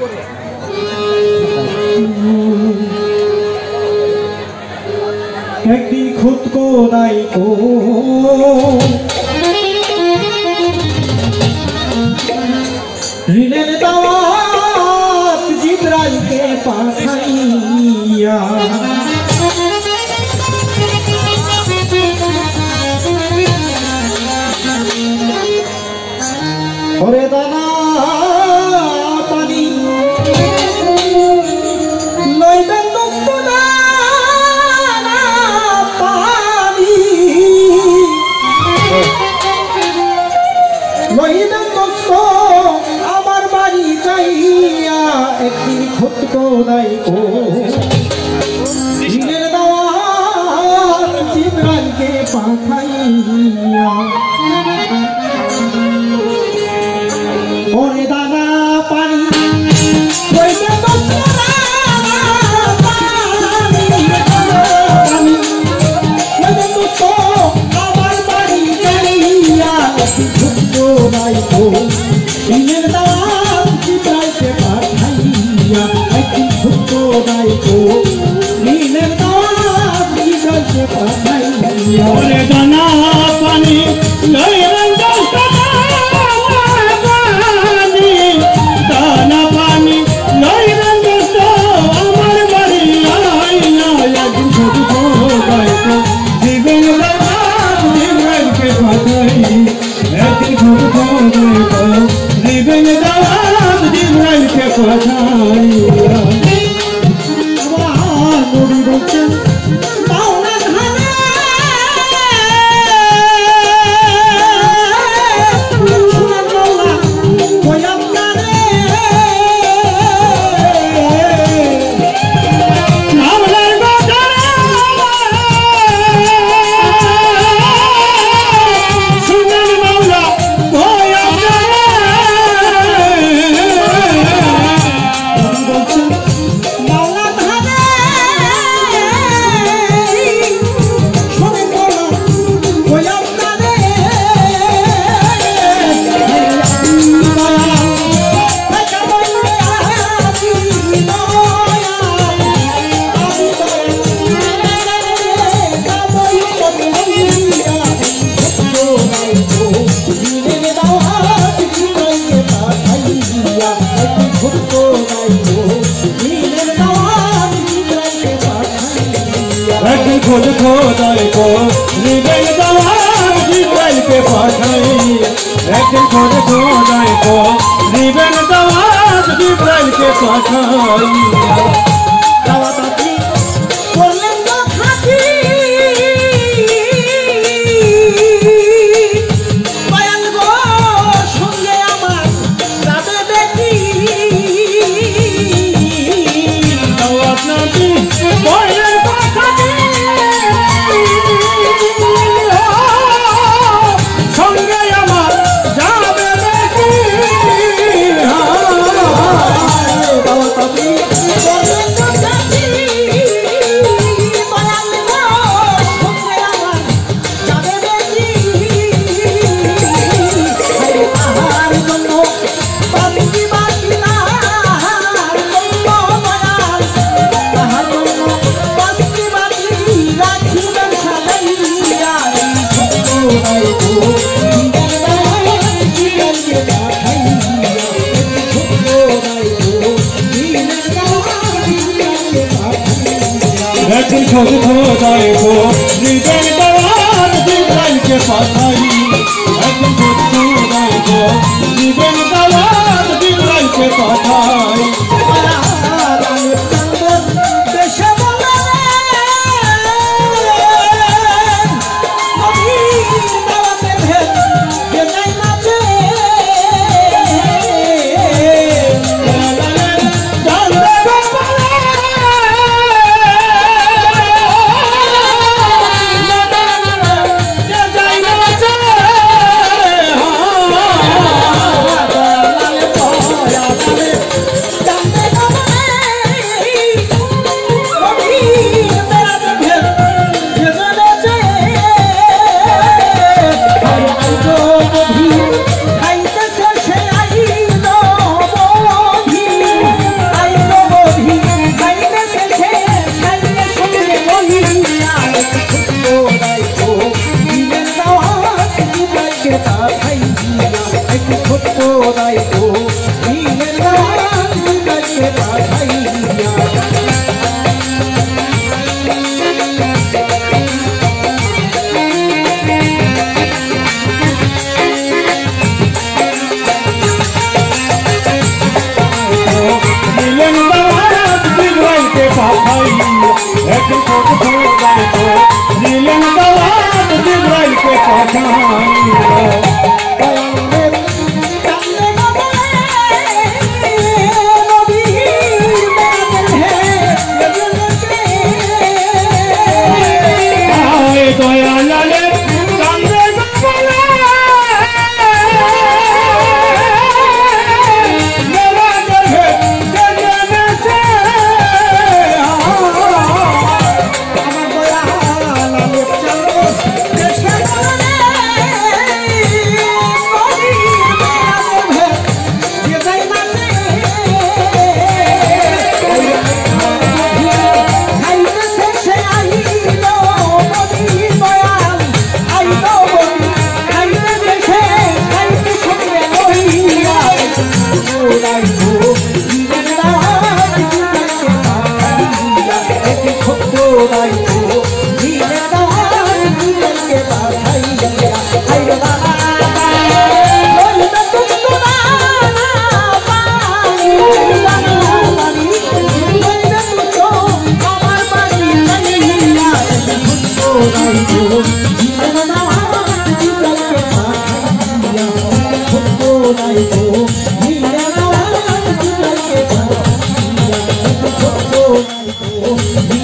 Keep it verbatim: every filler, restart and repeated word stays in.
একটি खुद को दाई को ऋणेर दावत जिब्राइल के पाठाइया ओरे दाना पानी लइबेन दोस्त दाना पानी लइबेन दोस्त आमार बाड़ी जाइया एकटी खुद को दाई को ऋणेर दावत जिब्राइल के पाठाइया ओरे दाना पानी लइबेन दोस्त दाना पानी पानी लइबेन दोस्त आमार बाड़ी जाइया एकटी खुद को दाई को ऋणेर दावत जिब्राइल के पाठाइया एकटी खुद को दाई को ऋणेर दावत जिब्राइल के पाठाइया ओरे दाना पानी लइबेन दोस्त दाना पानी लइबेन दोस्त आमार बाड़ी आइया एकटी खुद को दाई को ऋणेर दावत जिब्राइल के पाठाइया एकटी खुद को दाई को ऋणेर दावत जिब्राइल के पाठाइया नबी বলছেন মাওলা ধানে শুনেন মাওলা কই আপনারে মাওলার বাজারে শুনেন মাওলা কই আপনারে নবী বলছেন মাওলা ধানে শুনেন মাওলা কই আপনারে खुद को दाई को ऋणेर दावत जिब्राइल के पाठाइया एकटी खुद को दाई को ऋणेर दावत जिब्राइल के पाठाइया दावत আপনি করলেন তো খাঁটি বয়ান গো সঙ্গে আমার যাবে দেখি দাওয়াত নাকি বয়ান কথাটি সঙ্গে আমার যাবে দেখি দাওয়াত আপনি করলেন তো খাঁটি বয়ান গো সঙ্গে আমার যাবে দেখি আহার জন্য বাকি বাকি না আহার জন্য বয়ান আহার জন্য বাকি বাকি রাখিবেন সাজাইয়া খুদ को दाई को ঋণের দাওয়াত জিব্রাইলকে পাঠাইয়া খুদ को दाई को ঋণের দাওয়াত জিব্রাইলকে পাঠাইয়া একটি खुद को दाई को ঋণের দাওয়াত জিব্রাইলকে পাঠাইয়া একটি खुद को दाई को ঋণের দাওয়াত জিব্রাইলকে পাঠাইয়া দেশে বলে নবী দাওয়াতের ভেদ যে নাই নাচে জানবে গো বলে যে যাই নাচে জানবে Oh,